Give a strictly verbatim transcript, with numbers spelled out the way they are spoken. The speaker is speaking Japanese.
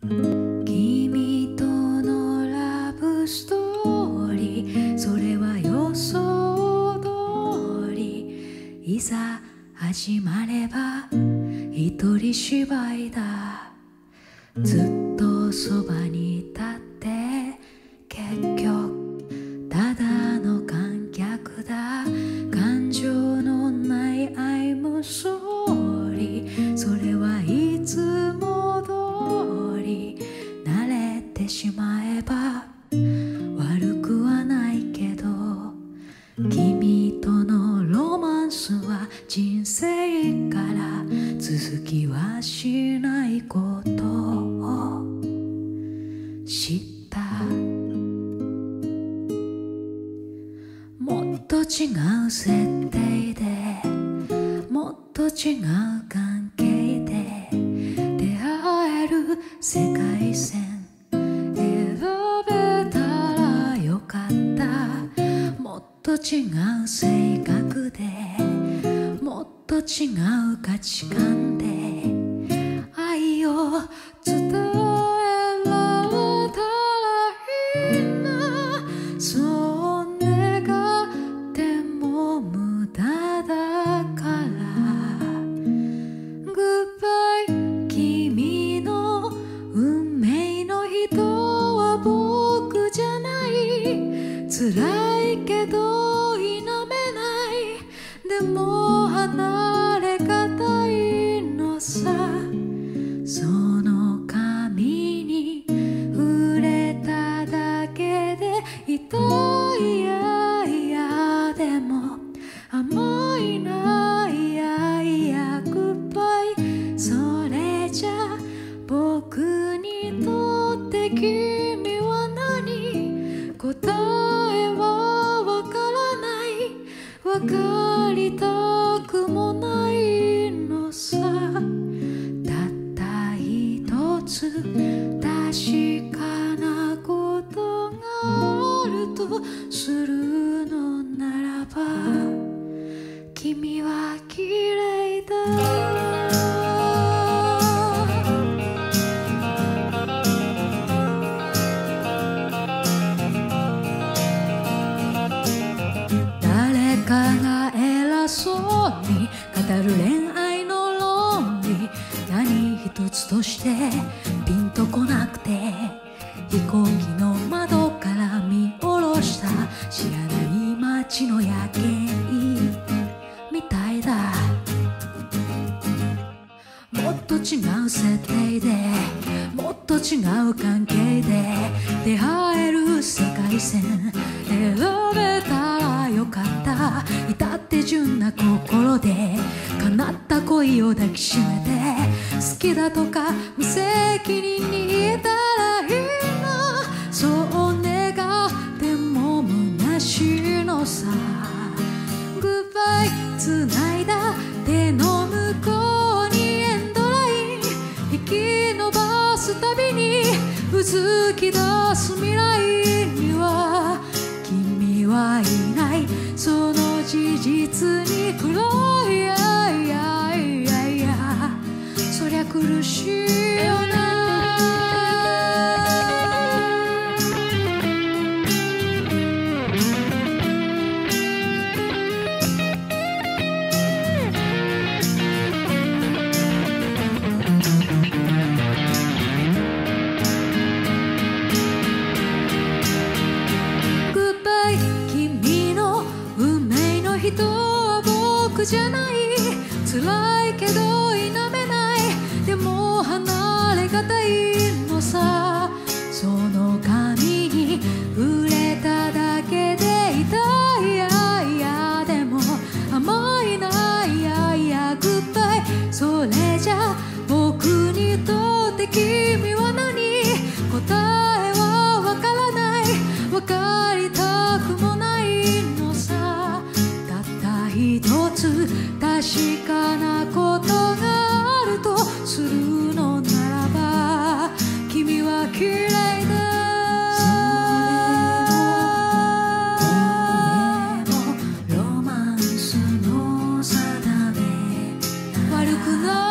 君とのラブストーリー、それは予想通り。いざ始まれば一人芝居だ。ずっとそばに立って結局ただの観客だ。感情のない I'm sorry、 それはいつも通り。慣れてしまえば悪くはないけど、君とのロマンスは人生から続きはしないことを知った。もっと違う設定でもっと違う関係で出会える世界線選べたらよかった。もっと違う性格でもっと違う価値観で愛を伝えられたらいいな。そう願っても無駄だから。 Goodbye、 君の運命の人は僕じゃない。辛いけど否めない。でも離れがたいのさ。その髪に触れただけで痛い。いやいやでも甘いな。いやいや Goodbye、 それじゃ僕にとって君は何。答えはわからない。わかりたくもないのさ。たった一つ確かなことがあるとするのならば、君は綺麗だ。誰かが偉そうに語る恋愛の論理、何一つとしてピンとこなくて、飛行機の窓から見下ろした知らない街の夜景みたいだ。もっと違う設定でもっと違う関係で出会える世界線選べたらよかった。至って純な心で叶った恋を抱きしめて、好きだとか無責任に言えたらいいな。そう願っても虚しいのさ。 Goodbye、 繋いだ手の向こうにエンドライン引き伸ばすたびにうずき出す未来には君はいない。その事実に暗い。いやいやいやいや、そりゃ苦しいよな。人は僕じゃない。辛いけど否めない。でも離れがたいのさ。その髪に触れただけで痛い。いやいやでも甘いな。いやいや Goodbye、 それじゃ僕にとって君は何。答えはわからない。わかりたくもないのさ。一つ確かなことがあるとするのならば、君は綺麗だ。それもこれもロマンスの定め。悪くない